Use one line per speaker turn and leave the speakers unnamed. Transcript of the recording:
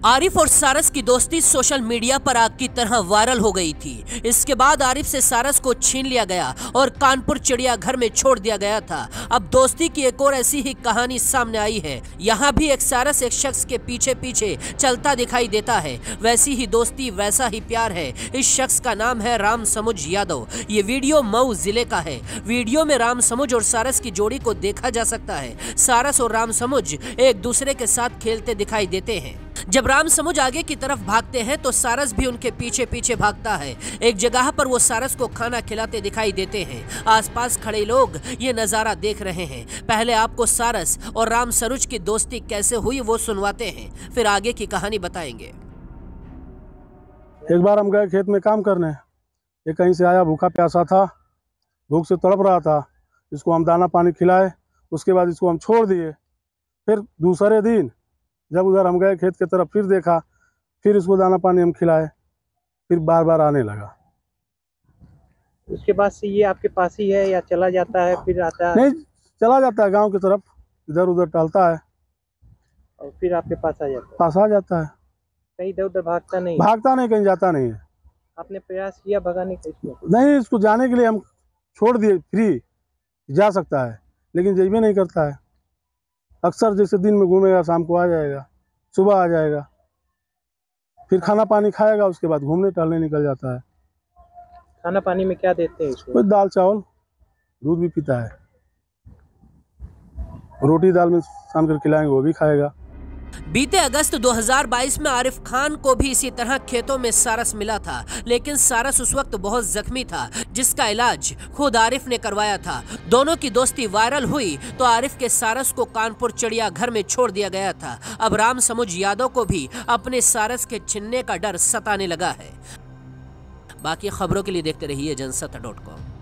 आरिफ और सारस की दोस्ती सोशल मीडिया पर आग की तरह वायरल हो गई थी। इसके बाद आरिफ से सारस को छीन लिया गया और कानपुर चिड़ियाघर में छोड़ दिया गया था। अब दोस्ती की एक और ऐसी ही कहानी सामने आई है। यहाँ भी एक सारस एक शख्स के पीछे पीछे चलता दिखाई देता है। वैसी ही दोस्ती वैसा ही प्यार है। इस शख्स का नाम है राम समुज यादव। ये वीडियो मऊ जिले का है। वीडियो में राम समुज और सारस की जोड़ी को देखा जा सकता है। सारस और राम समुज एक दूसरे के साथ खेलते दिखाई देते हैं। जब राम समुज आगे की तरफ भागते हैं तो सारस भी उनके पीछे पीछे भागता है। एक जगह पर वो सारस को खाना खिलाते दिखाई देते हैं। आसपास खड़े लोग ये नजारा देख रहे हैं। पहले आपको सारस और राम सरुज की दोस्ती कैसे हुई वो सुनवाते हैं, फिर आगे की कहानी बताएंगे।
एक बार हम गए खेत में काम करने। ये कहीं से आया, भूखा प्यासा था, भूख से तड़प रहा था। इसको हम दाना पानी खिलाए, उसके बाद इसको हम छोड़ दिए। फिर दूसरे दिन जब उधर हम गए खेत की तरफ, फिर देखा, फिर इसको दाना पानी हम खिलाए, फिर बार बार आने लगा।
उसके बाद से ये आपके पास ही है या चला जाता है फिर आता है?
नहीं, चला जाता है गांव की तरफ, इधर उधर टहलता है
और फिर आपके पास आ जाता है?
पास आ जाता है।
कहीं इधर उधर भागता नहीं?
भागता नहीं, कहीं जाता नहीं है।
आपने प्रयास किया भगाने का इसको?
नहीं, इसको जाने के लिए हम छोड़ दिए, फ्री जा सकता है, लेकिन जैबे नहीं करता है। अक्सर जैसे दिन में घूमेगा, शाम को आ जाएगा, सुबह आ जाएगा, फिर खाना पानी खाएगा, उसके बाद घूमने टहलने निकल जाता है।
खाना पानी में क्या देते हैं इसको?
कोई दाल चावल, दूध भी पीता है, रोटी दाल में सान कर खिलाएंगे वो भी खाएगा।
बीते अगस्त 2022 में आरिफ खान को भी इसी तरह खेतों में सारस मिला था, लेकिन सारस उस वक्त बहुत जख्मी था, जिसका इलाज खुद आरिफ ने करवाया था। दोनों की दोस्ती वायरल हुई तो आरिफ के सारस को कानपुर चिड़ियाघर में छोड़ दिया गया था। अब राम समुज यादव को भी अपने सारस के छिनने का डर सताने लगा है। बाकी खबरों के लिए देखते रहिए जनसत्ता.com।